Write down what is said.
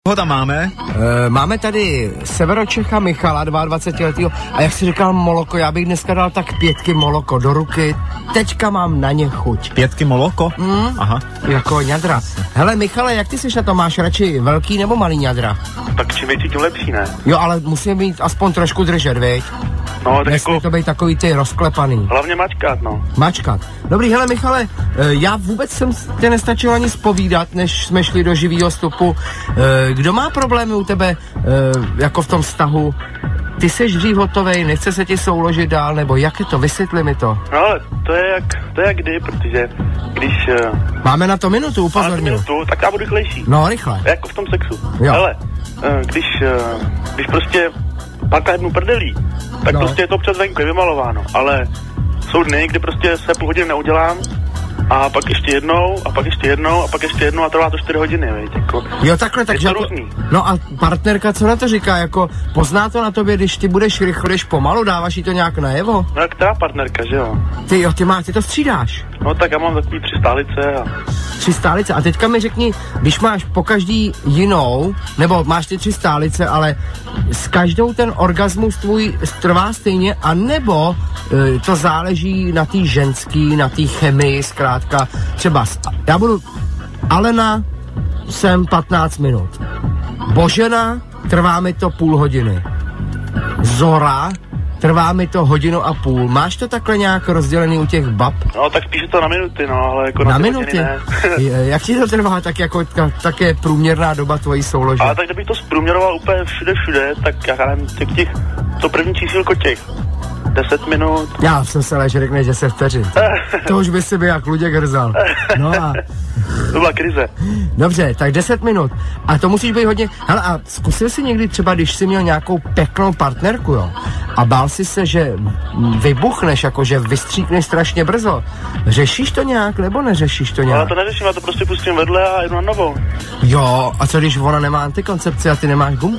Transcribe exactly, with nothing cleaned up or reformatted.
Ho tam máme? E, máme tady Severočecha Michala, dvaadvacetiletýho, a jak jsi říkal moloko, já bych dneska dal tak pětky moloko do ruky, teďka mám na ně chuť. Pětky moloko? Mm, Aha. Jako ňadra. Hele Michale, jak ty jsi na to, máš radši velký nebo malý ňadra? Tak čím větší, tím lepší, ne? Jo, ale musíme mít aspoň trošku držet, viď? No, tak nesmí jako... to být takový ty rozklepaný. Hlavně mačkat, no. Mačkat. Dobrý, hele Michale, já vůbec jsem tě nestačil ani zpovídat, než jsme šli do živýho vstupu. Kdo má problémy u tebe, jako v tom vztahu? Ty jsi dřív hotovej, nechce se ti souložit dál, nebo jak je to? Vysvětli mi to. No ale to je jak, to je jak kdy, protože když... Máme na to minutu, upozorňuji. Máme minutu, tak já budu rychlejší. No, rychle. Jako v tom sexu. Jo. Hele, když, když prostě párkrát jednu prdelí, tak no. prostě je to občas venku, je vymalováno, ale jsou dny, kdy prostě se půl hodiny neudělám a pak ještě jednou a pak ještě jednou a pak ještě jednou a trvá to čtyři hodiny, víš, jako. Jo, takhle, takže... Je to různý. No a partnerka, co na to říká, jako pozná to na tobě, když ty budeš rychle, jdeš pomalu, dáváš jí to nějak najevo? No jak ta partnerka, že jo? Ty jo, ty máš, ty to střídáš. No tak já mám takový tři stálice a... Tři stálice, a teďka mi řekni, když máš po každý jinou, nebo máš ty tři stálice, ale s každou ten orgasmus tvůj trvá stejně, a nebo e, to záleží na té ženský, na té chemii, zkrátka, třeba, já budu, Alena, jsem patnáct minut, Božena, trvá mi to půl hodiny, Zora, trvá mi to hodinu a půl. Máš to takhle nějak rozdělený u těch bab? No, tak spíš je to na minuty, no, ale jako na, na minuty? Ne. Jak ti to trvá, tak jako ta, tak je průměrná doba tvojí soulože? Ale tak kdybych to zprůměroval úplně všude, všude, tak já nevím, těch, těch, to první čísílko těch, deset minut. Já jsem se ale, že řekneš deset vteřin. To už by si by jak Luděk hrzal. No a... To byla krize. Dobře, tak deset minut. A to musíš být hodně... Hele, a zkusil jsi někdy třeba, když jsi měl nějakou peknou partnerku, jo? A bál jsi se, že vybuchneš, jako že vystříkneš strašně brzo. Řešíš to nějak, nebo neřešíš to nějak? Ale to neřeším, já to prostě pustím vedle a jdu na novou. Jo, a co když ona nemá antikoncepci a ty nemáš gumku?